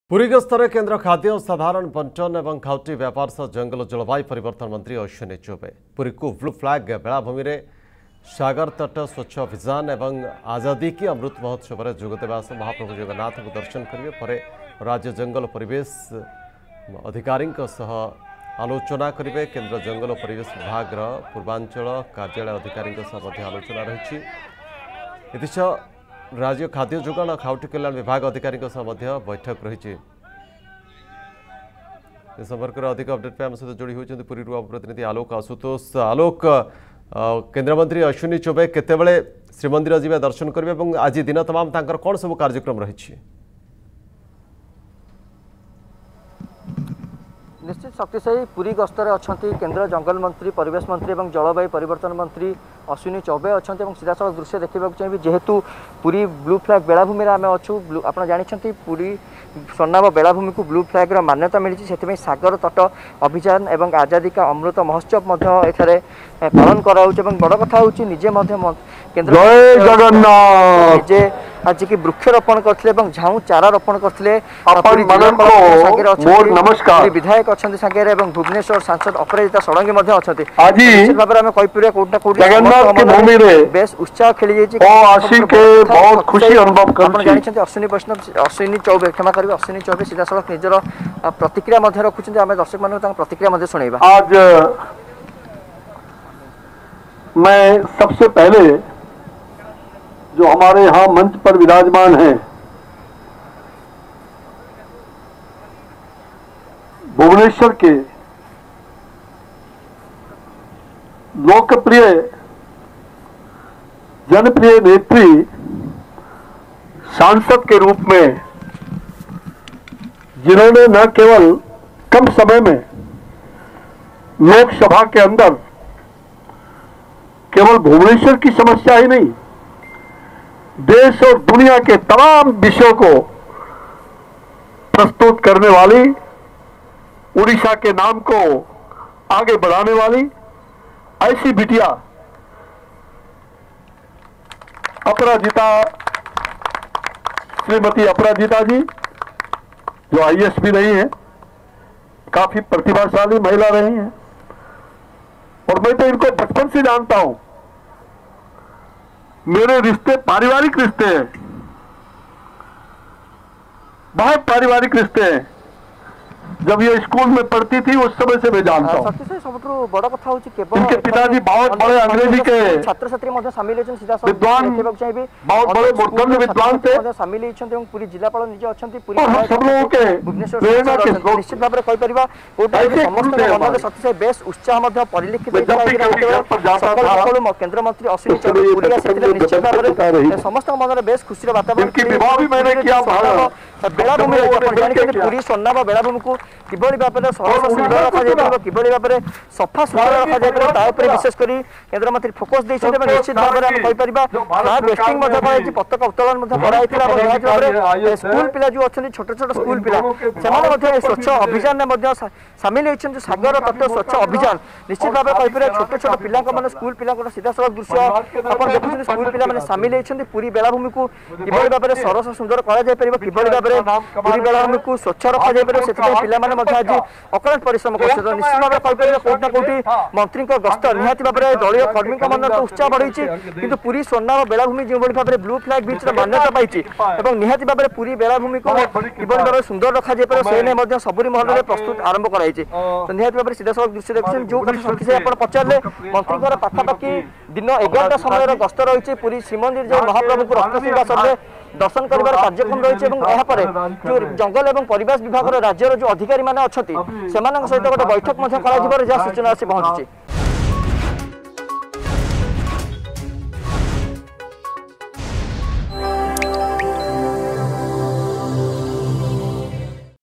पुरी गस्तर केन्द्र खाद्य और साधारण बंटन एवं खाउटी व्यापार सह जंगल जलवायु परिवर्तन मंत्री अश्विनी चौबे पुरी को ब्लू फ्लैग बेलाभूमि में सागर तट स्वच्छ अभियान एवं आजादी की अमृत महोत्सव में जोगदेवा सह महाप्रभु जगन्नाथ को दर्शन करेंगे। पर राज्य जंगल परिवेश अधिकारी आलोचना करेंगे। केन्द्र जंगल परिवेश विभाग पूर्वांचल कार्यालय अधिकारी आलोचना रही। राज्य खाद्य जोगाण खाउटी कल्याण विभाग अधिकारी बैठक रही। संपर्क में अधिक अपडेट पे आम सहित जोड़ी होती पुरी प्रतिनिधि आलोक आशुतोष। आलोक, केन्द्रमंत्री अश्विनी चौबे केतेबेले श्रीमंदिर जीवे दर्शन करेंगे आज दिन तमाम तांकर कौन सब कार्यक्रम रही? निश्चित शक्तिशाली पुरी गस्तर अच्छा केन्द्र जंगल मंत्री परिवेश मंत्री और जलवायु परिवर्तन मंत्री अश्विनी चौबे अच्छा सीधासल दृश्य देखा चाहिए। जेहेतु पुरी ब्लू फ्लैग बेलाभूमि आम अच्छू आप जानते पुरी स्वर्णाभ बेलाभूमि को ब्लू फ्लैग मान्यता मिली से सागर तट अभियान और आजादी का अमृत महोत्सव पालन कर बड़ कथा हूँ निजे केन्द्र निजे आज की वृक्षरोपण करते झाऊ चारा रोपण करते विधायक अच्छा सागर भुवनेश्वर सांसद अपराजिता षडंगी बेस उत्साह खेली अश्विनी वैष्णव अश्विनी चौबे क्षमा करेंगे अश्विनी चौबे सीधा सड़क निजर प्रतिक्रिया रखुच्च आम दर्शक मान प्रतिक्रिया शुणा। आज मैं सबसे पहले जो हमारे यहाँ मंच पर विराजमान हैं भुवनेश्वर के लोकप्रिय जनप्रिय नेत्री सांसद के रूप में जिन्होंने न केवल कम समय में लोकसभा के अंदर केवल भुवनेश्वर की समस्या ही नहीं देश और दुनिया के तमाम विषयों को प्रस्तुत करने वाली, उड़ीसा के नाम को आगे बढ़ाने वाली ऐसी बिटिया अपराजिता, श्रीमती अपराजिता जी जो आईएएस भी रही हैं, काफी प्रतिभाशाली महिला रही हैं और मैं तो इनको बचपन से जानता हूं। मेरे रिश्ते पारिवारिक रिश्ते हैं, बहुत पारिवारिक रिश्ते हैं। जब ये स्कूल में पढ़ती थी उस समय से मैं जानता हूं। बड़ कथा इनके पिताजी बहुत बड़े अंग्रेजी के छात्र छात्री शामिल विद्वान, बहुत बड़े मूर्धन्य विद्वान थे शामिल पूरी जिलापाल निजे अच्छा सब लोगों के प्रेरणा के स्रोत। निश्चित भाव में कहीपर शक्तिशाली बेस उत्साह परिलक्षित केन्द्र मंत्री अश्विनी चौबे पुरी आसी निश्चित भाव में समस्त मन में बेस खुशी वातावरण बेलाभूमि पुरी स्वर्णाभ बेलाभूमि को किभली भाव में सरस सुंदर रखा किभली भाव में सफा सुंदर रखा विशेषकर केन्द्र मंत्री फोकस निश्चित भाव में कहीपर वेस्टिंग पताका उत्तोलन स्कूल पिला जो अच्छा छोट छोट स्कूल पिला से स्वच्छ अभियान में सामिल होती सागर तट स्वच्छ अभियान निश्चित भाव में कहीपर छोट छोट पिला स्कूल पिला सीधा सड़क दृश्य आप देखुं स्कूल पिला सामिल होती पुरी बेलाभूमि को किभली भाव में सरस सुंदर किभली भाव में पुरी बेलाभूमि को स्वच्छ रखा पिलाने आज अकलांत परिश्रम कर निश्चित भाव कहीपर कौटना कौटी मंत्री गस्त निहाती भाव में दलीय कर्मी मन तो उत्साह बढ़ी कि पुरी स्वर्णाभ बेलाभूमि जो भाव में ब्लू फ्लैग बीच मान्यता पाई निहाती भाव में पुरी बेलाभूमि को किभली भाव में सुंदर रखा से सबुरी महल में प्रस्तुत आरंभ कराई तो निहाती भाव में सीधा सड़क दृश्य देखते जो शक्ति आप पचारे मंत्री पाखापाखि दिन 11टा समय गस्त रही पुरी श्रीमंदिर जो महाप्रभु को रत्नसिंहासन दर्शन कर कार्यक्रम रही जो जंगल और परिवेश विभाग राज्यर जो अधिकारी मैंने अच्छा से सहित गोटे बैठक सूचना आसी पहुंची।